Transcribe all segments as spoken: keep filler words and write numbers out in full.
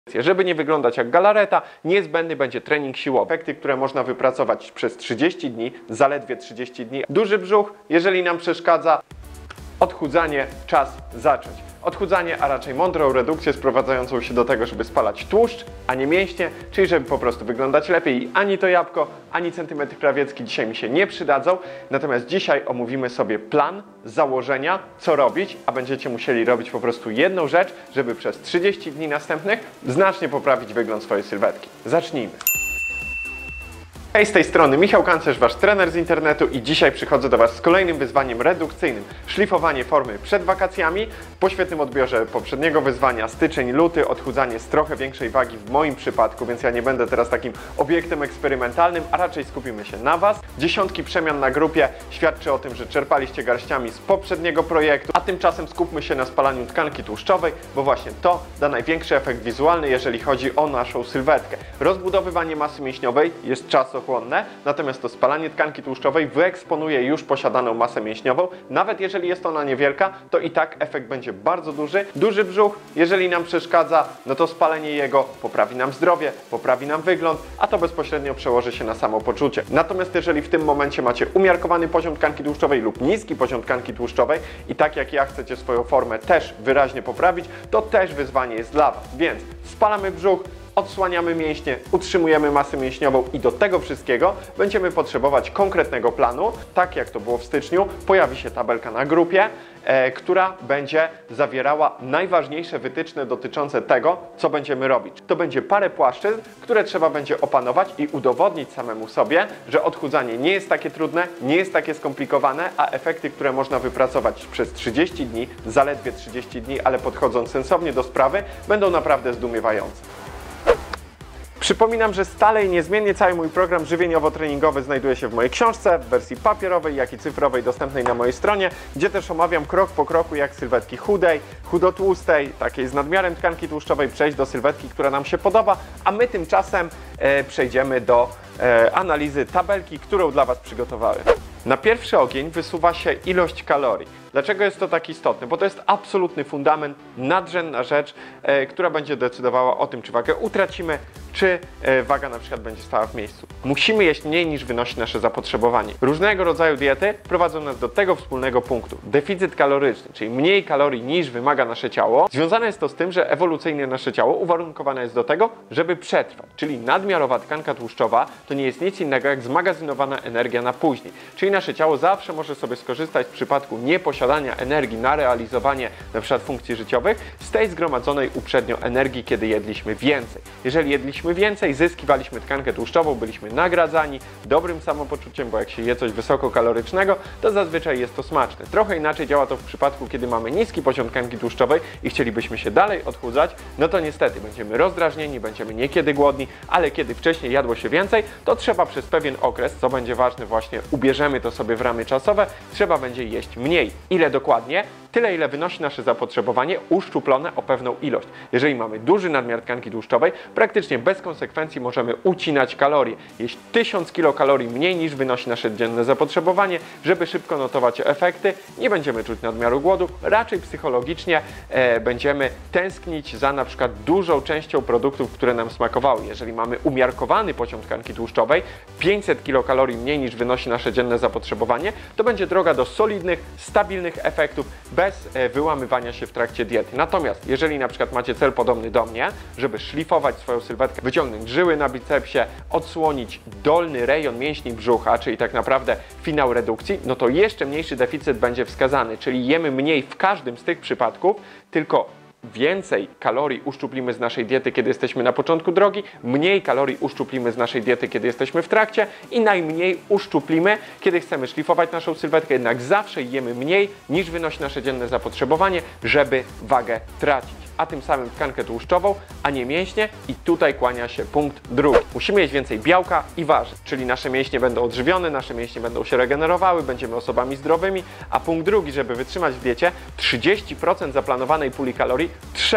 Żeby nie wyglądać jak galareta, niezbędny będzie trening siłowy. Efekty, które można wypracować przez trzydzieści dni, zaledwie trzydzieści dni. Duży brzuch, jeżeli nam przeszkadza, odchudzanie, czas zacząć. Odchudzanie, a raczej mądrą redukcję sprowadzającą się do tego, żeby spalać tłuszcz, a nie mięśnie, czyli żeby po prostu wyglądać lepiej. I ani to jabłko, ani centymetr krawiecki dzisiaj mi się nie przydadzą. Natomiast dzisiaj omówimy sobie plan, założenia, co robić, a będziecie musieli robić po prostu jedną rzecz, żeby przez trzydzieści dni następnych znacznie poprawić wygląd swojej sylwetki. Zacznijmy. Hej, z tej strony Michał Kancerz, wasz trener z internetu i dzisiaj przychodzę do was z kolejnym wyzwaniem redukcyjnym. Szlifowanie formy przed wakacjami. Po świetnym odbiorze poprzedniego wyzwania styczeń, luty, odchudzanie z trochę większej wagi w moim przypadku, więc ja nie będę teraz takim obiektem eksperymentalnym, a raczej skupimy się na was. Dziesiątki przemian na grupie świadczy o tym, że czerpaliście garściami z poprzedniego projektu, a tymczasem skupmy się na spalaniu tkanki tłuszczowej, bo właśnie to da największy efekt wizualny, jeżeli chodzi o naszą sylwetkę. Rozbudowywanie masy mięśniowej jest czasochłonne, natomiast to spalanie tkanki tłuszczowej wyeksponuje już posiadaną masę mięśniową. Nawet jeżeli jest ona niewielka, to i tak efekt będzie bardzo duży. Duży brzuch, jeżeli nam przeszkadza, no to spalenie jego poprawi nam zdrowie, poprawi nam wygląd, a to bezpośrednio przełoży się na samopoczucie. Natomiast jeżeli w tym momencie macie umiarkowany poziom tkanki tłuszczowej lub niski poziom tkanki tłuszczowej i tak jak ja chcecie swoją formę też wyraźnie poprawić, to też wyzwanie jest dla was. Więc spalamy brzuch, odsłaniamy mięśnie, utrzymujemy masę mięśniową i do tego wszystkiego będziemy potrzebować konkretnego planu. Tak jak to było w styczniu, pojawi się tabelka na grupie, e, która będzie zawierała najważniejsze wytyczne dotyczące tego, co będziemy robić. To będzie parę płaszczyzn, które trzeba będzie opanować i udowodnić samemu sobie, że odchudzanie nie jest takie trudne, nie jest takie skomplikowane, a efekty, które można wypracować przez trzydzieści dni, zaledwie trzydzieści dni, ale podchodząc sensownie do sprawy, będą naprawdę zdumiewające. Przypominam, że stale i niezmiennie cały mój program żywieniowo-treningowy znajduje się w mojej książce, w wersji papierowej, jak i cyfrowej, dostępnej na mojej stronie, gdzie też omawiam krok po kroku, jak sylwetki chudej, chudotłustej, takiej z nadmiarem tkanki tłuszczowej przejść do sylwetki, która nam się podoba, a my tymczasem e, przejdziemy do e, analizy tabelki, którą dla was przygotowałem. Na pierwszy ogień wysuwa się ilość kalorii. Dlaczego jest to tak istotne? Bo to jest absolutny fundament, nadrzędna rzecz, e, która będzie decydowała o tym, czy wagę utracimy, czy e, waga na przykład będzie stała w miejscu. Musimy jeść mniej niż wynosi nasze zapotrzebowanie. Różnego rodzaju diety prowadzą nas do tego wspólnego punktu. Deficyt kaloryczny, czyli mniej kalorii niż wymaga nasze ciało. Związane jest to z tym, że ewolucyjnie nasze ciało uwarunkowane jest do tego, żeby przetrwać. Czyli nadmiarowa tkanka tłuszczowa to nie jest nic innego jak zmagazynowana energia na później. Czyli nasze ciało zawsze może sobie skorzystać w przypadku nieposiadania energii na realizowanie na przykład funkcji życiowych z tej zgromadzonej uprzednio energii, kiedy jedliśmy więcej. Jeżeli jedliśmy więcej, zyskiwaliśmy tkankę tłuszczową, byliśmy nagradzani dobrym samopoczuciem, bo jak się je coś wysokokalorycznego, to zazwyczaj jest to smaczne. Trochę inaczej działa to w przypadku, kiedy mamy niski poziom tkanki tłuszczowej i chcielibyśmy się dalej odchudzać, no to niestety będziemy rozdrażnieni, będziemy niekiedy głodni, ale kiedy wcześniej jadło się więcej, to trzeba przez pewien okres, co będzie ważne właśnie, ubierzemy to sobie w ramy czasowe, trzeba będzie jeść mniej. Ile dokładnie? Tyle, ile wynosi nasze zapotrzebowanie, uszczuplone o pewną ilość. Jeżeli mamy duży nadmiar tkanki tłuszczowej, praktycznie bez konsekwencji możemy ucinać kalorie. Jeść tysiąc kilokalorii mniej niż wynosi nasze dzienne zapotrzebowanie, żeby szybko notować efekty, nie będziemy czuć nadmiaru głodu, raczej psychologicznie e, będziemy tęsknić za na przykład dużą częścią produktów, które nam smakowały. Jeżeli mamy umiarkowany poziom tkanki tłuszczowej, pięćset kilokalorii mniej niż wynosi nasze dzienne zapotrzebowanie, to będzie droga do solidnych, stabilnych efektów, bez wyłamywania się w trakcie diety. Natomiast jeżeli na przykład macie cel podobny do mnie, żeby szlifować swoją sylwetkę, wyciągnąć żyły na bicepsie, odsłonić dolny rejon mięśni brzucha, czyli tak naprawdę finał redukcji, no to jeszcze mniejszy deficyt będzie wskazany, czyli jemy mniej w każdym z tych przypadków, tylko więcej kalorii uszczuplimy z naszej diety, kiedy jesteśmy na początku drogi, mniej kalorii uszczuplimy z naszej diety, kiedy jesteśmy w trakcie i najmniej uszczuplimy, kiedy chcemy szlifować naszą sylwetkę, jednak zawsze jemy mniej niż wynosi nasze dzienne zapotrzebowanie, żeby wagę tracić, a tym samym tkankę tłuszczową, a nie mięśnie i tutaj kłania się punkt drugi. Musimy jeść więcej białka i warzyw, czyli nasze mięśnie będą odżywione, nasze mięśnie będą się regenerowały, będziemy osobami zdrowymi, a punkt drugi, żeby wytrzymać w diecie, trzydzieści procent zaplanowanej puli kalorii trzeba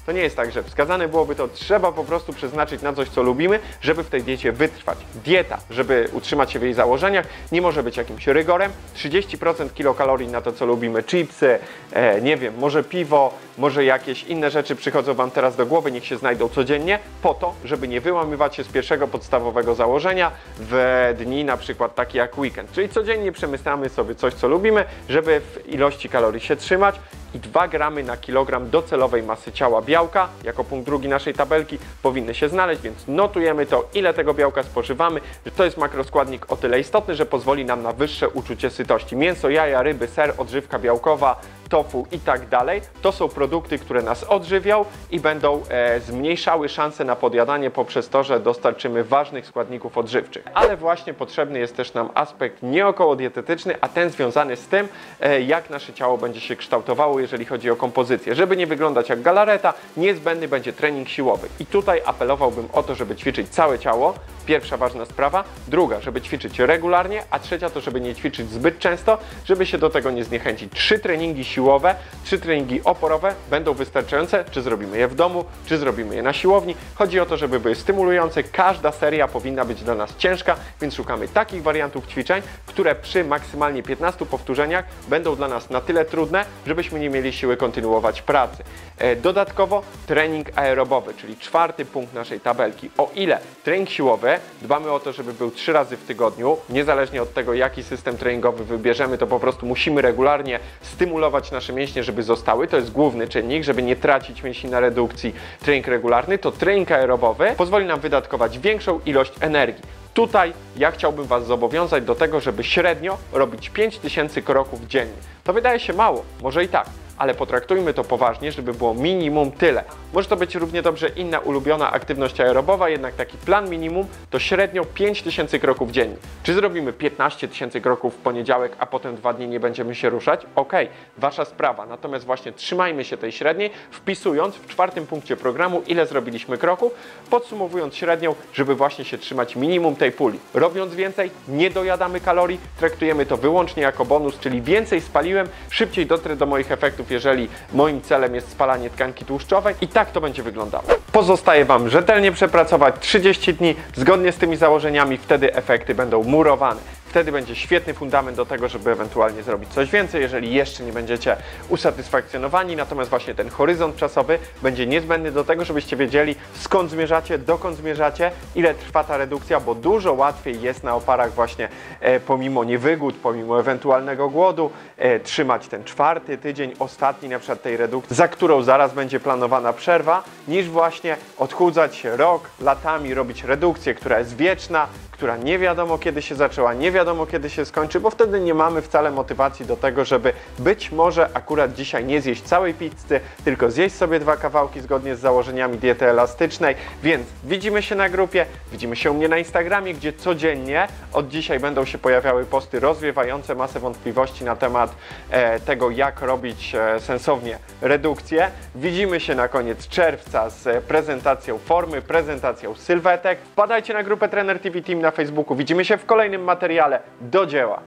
To nie jest tak, że wskazane byłoby to, trzeba po prostu przeznaczyć na coś, co lubimy, żeby w tej diecie wytrwać. Dieta, żeby utrzymać się w jej założeniach, nie może być jakimś rygorem. trzydzieści procent kilokalorii na to, co lubimy, chipsy, e, nie wiem, może piwo, może jakieś inne rzeczy przychodzą Wam teraz do głowy, niech się znajdą codziennie, po to, żeby nie wyłamywać się z pierwszego podstawowego założenia w dni na przykład takie jak weekend. Czyli codziennie przemyślamy sobie coś, co lubimy, żeby w ilości kalorii się trzymać. I dwa gramy na kilogram docelowej masy ciała białka, jako punkt drugi naszej tabelki, powinny się znaleźć, więc notujemy to, ile tego białka spożywamy, że to jest makroskładnik o tyle istotny, że pozwoli nam na wyższe uczucie sytości. Mięso, jaja, ryby, ser, odżywka białkowa, tofu i tak dalej, to są produkty, które nas odżywią i będą e, zmniejszały szanse na podjadanie poprzez to, że dostarczymy ważnych składników odżywczych. Ale właśnie potrzebny jest też nam aspekt nieokołodietetyczny, a ten związany z tym, e, jak nasze ciało będzie się kształtowało, jeżeli chodzi o kompozycję. Żeby nie wyglądać jak galareta, niezbędny będzie trening siłowy. I tutaj apelowałbym o to, żeby ćwiczyć całe ciało. Pierwsza ważna sprawa. Druga, żeby ćwiczyć regularnie, a trzecia to, żeby nie ćwiczyć zbyt często, żeby się do tego nie zniechęcić. Trzy treningi siłowe, trzy treningi oporowe będą wystarczające, czy zrobimy je w domu, czy zrobimy je na siłowni. Chodzi o to, żeby były stymulujące. Każda seria powinna być dla nas ciężka, więc szukamy takich wariantów ćwiczeń, które przy maksymalnie piętnastu powtórzeniach będą dla nas na tyle trudne, żebyśmy nie mieli siły kontynuować pracy. Dodatkowo trening aerobowy, czyli czwarty punkt naszej tabelki. O ile trening siłowy dbamy o to, żeby był trzy razy w tygodniu, niezależnie od tego, jaki system treningowy wybierzemy, to po prostu musimy regularnie stymulować nasze mięśnie, żeby zostały. To jest główny czynnik, żeby nie tracić mięśni na redukcji. Trening regularny to trening aerobowy pozwoli nam wydatkować większą ilość energii. Tutaj ja chciałbym Was zobowiązać do tego, żeby średnio robić pięć tysięcy kroków dziennie. To wydaje się mało, może i tak, ale potraktujmy to poważnie, żeby było minimum tyle. Może to być równie dobrze inna ulubiona aktywność aerobowa, jednak taki plan minimum to średnio pięć tysięcy kroków dziennie. Czy zrobimy piętnaście tysięcy kroków w poniedziałek, a potem dwa dni nie będziemy się ruszać? Okej, Wasza sprawa. Natomiast właśnie trzymajmy się tej średniej, wpisując w czwartym punkcie programu, ile zrobiliśmy kroków, podsumowując średnią, żeby właśnie się trzymać minimum tej puli. Robiąc więcej, nie dojadamy kalorii, traktujemy to wyłącznie jako bonus, czyli więcej spaliłem, szybciej dotrę do moich efektów, jeżeli moim celem jest spalanie tkanki tłuszczowej i tak to będzie wyglądało. Pozostaje Wam rzetelnie przepracować trzydzieści dni zgodnie z tymi założeniami, wtedy efekty będą murowane. Wtedy będzie świetny fundament do tego, żeby ewentualnie zrobić coś więcej, jeżeli jeszcze nie będziecie usatysfakcjonowani. Natomiast właśnie ten horyzont czasowy będzie niezbędny do tego, żebyście wiedzieli, skąd zmierzacie, dokąd zmierzacie, ile trwa ta redukcja, bo dużo łatwiej jest na oparach właśnie e, pomimo niewygód, pomimo ewentualnego głodu, e, trzymać ten czwarty tydzień, ostatni na przykład tej redukcji, za którą zaraz będzie planowana przerwa, niż właśnie odchudzać się rok, latami, robić redukcję, która jest wieczna, która nie wiadomo kiedy się zaczęła, nie wiadomo kiedy się skończy, bo wtedy nie mamy wcale motywacji do tego, żeby być może akurat dzisiaj nie zjeść całej pizzy, tylko zjeść sobie dwa kawałki zgodnie z założeniami diety elastycznej. Więc widzimy się na grupie, widzimy się u mnie na Instagramie, gdzie codziennie od dzisiaj będą się pojawiały posty rozwiewające masę wątpliwości na temat e, tego, jak robić e, sensownie redukcję. Widzimy się na koniec czerwca z prezentacją formy, prezentacją sylwetek. Wpadajcie na grupę Trener T V Team na Facebooku. Widzimy się w kolejnym materiale. Do dzieła!